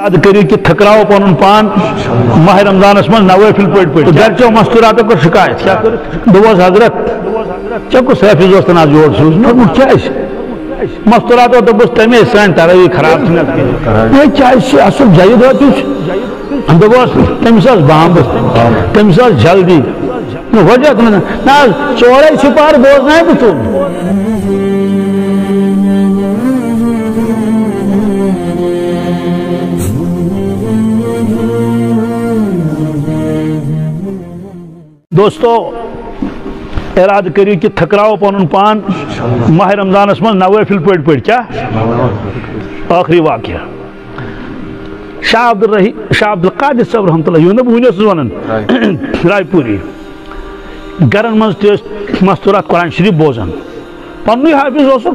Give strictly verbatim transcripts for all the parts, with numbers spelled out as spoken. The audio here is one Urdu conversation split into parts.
یاد کریو کہ تھکراو پنن پان ماہ رمضانس من نوافل پڑھ پڑھ گرچو مستوراتو کر شکایت کیا کر دوس حضرت چکو حافظ دوستن آج جوڑ سوز نو کیا مستوراتو دبس تمہیں سان تراوی خراب چھنت کی کیا اصل جائید ہوتی دبس تمس بامب تمس جلدی وجہ نا چورے سپار بوزنا ہے تو دوستو اراد کریو کہ تھکراو پنن پان ماہ رمضانس من نوافل پڑھ پڑھ کیا آخری واقعہ شاہ عبد الرحیم شاہ عبد القادر صاحب رحمۃ اللہ یہ ونس ونان رائے پوری گرن من مستورات قرآن شریف بوزان پنوی حافظ اسک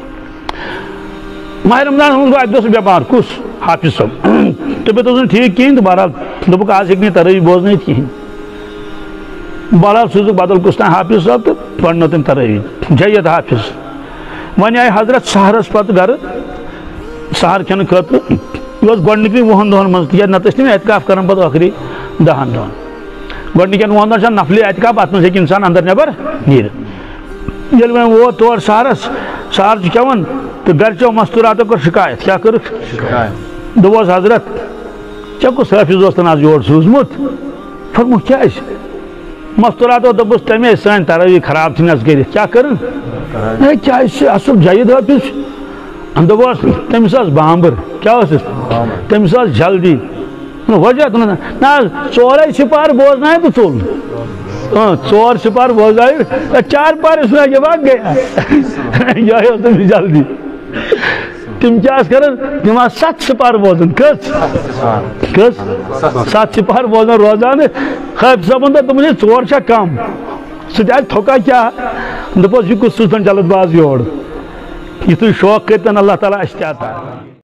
ماہ رمضان من گو اتہ بیمار کس حافظ صاحب طبیعت اس ٹھیک کہین تو بہرحال دپک آج ہیک تراوی بوزن کہین بہرحال سوزک بدل کس حافظ صاحب تو پڑھنو تم تراوی جید حافظ ون آئی حضرت سہرس پتہ گر سہر کھین خاطر یہ گۄڈنِکۍ وُہن دۄہن منٛز تِکیٛازِ نتہٕ ٲسۍ تِم اعتکاف کران پتہٕ ٲخری دہن دۄہن گۄڈنِکٮ۪ن وُہن دۄہن چھِ نفلی اعتکاف اتھ منٛز ہیٚکہِ انسان اندر نیبر نیٖرِتھ ییٚلہِ وۄنۍ ووت تور سہرس سہر چھُ کھٮ۪وان تہٕ گرچو مستوراتو کٔر شکایت کیٛاہ کٔرٕکھ دوٚپُس حضرت ژےٚ کُس حٲفظ دوستن آز یور سوٗزمُت فرموُکھ کیٛازِ مستوراتو دوٚپُس تمے سٲنۍ تراوی خراب ژھٕنٮ۪س کٔرِتھ کیٛاہ کٔرٕن ہے کیٛازِ اصل جید حٲفظ دوٚپُس تٔمِس ٲس بامبر کیا ٲسٕس تٔمِس ٲس جلدی وجہ نا ژورے سپار بوزنائے تو تل ژور سپار بوزنائے چار پار سنا کے بعد گیا یہ تٔمِس جلدی تم کیا کران تم ست سپار بوزن کس کس ست سپار بوزن روزان حافظ صاحبن دوٚپ تمن ژور چھا کم سُہ تہِ آسہِ تھوٚکا کیٛاہ دوٚپُس یہِ کُس سوٗزتن جلد باز یور یہ تھی شوق کرتن اللہ تعالیٰ اشتیاتا